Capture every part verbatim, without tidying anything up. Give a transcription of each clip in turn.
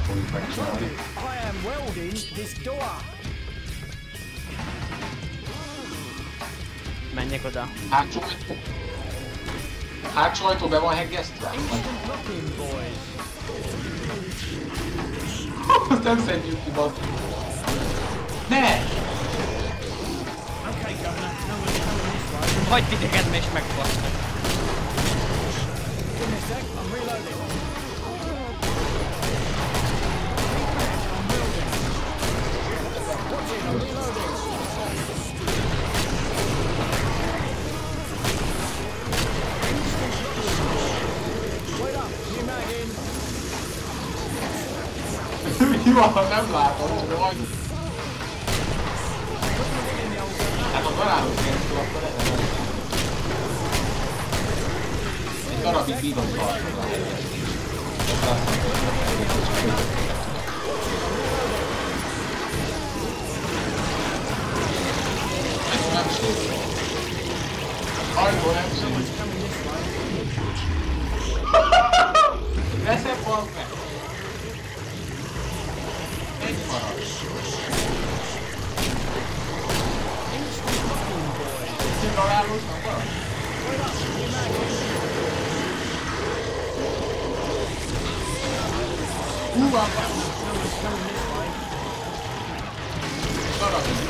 fogjuk megcsinálni. I am welding this door. Menjek oda. Hátsó ajtó. Hátsó ajtó be van hegesztve? Instant locking, boys. Azt nem szedjük ki, bazd. Ne! Okay, Governor, no one's coming this way. Hagyd titeket, és megbasznak. Give me a sec, I'm reloading. I'm welding. Watch it, I'm reloading. Wait up, new mag in. Mi van, nem látom, csak majd... Hát a daráló keresztül akkor ezen. Egy darabig bírom tartani. Ez nem sérül. Ajtó nem sérül. Leszebb van meg. Egy marad. Egy darálóznak van? Hú, van van! Darabig.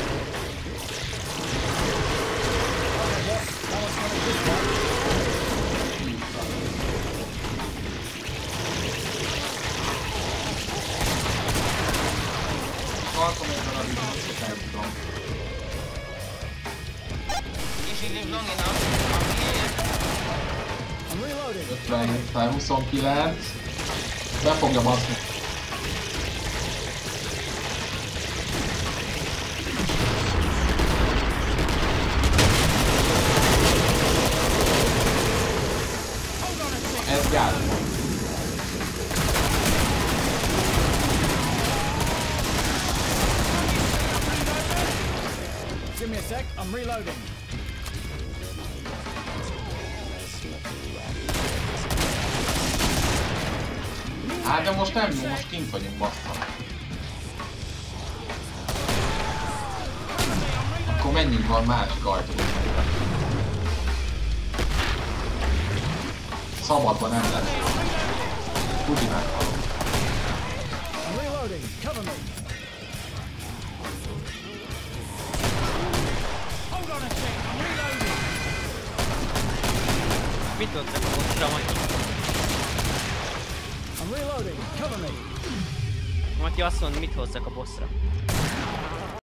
Tartom egy darabig, nem tudom. ötvenhét, huszonkilenc. Be fogja baszni. Ez gáz. Give me a sec, I'm reloading. Hát de most nem jó, most kint vagyunk, bassza. Akkor menjünk van másik ajtóba. Szabadban nem lesz. Úgy meghalom. I'm reloading, cover me. Hold on a sec, I'm reloading. Mit tudtak a bosszra majd? I'm reloading, cover me. Mati azt mondja, mit hozzak a bosszra.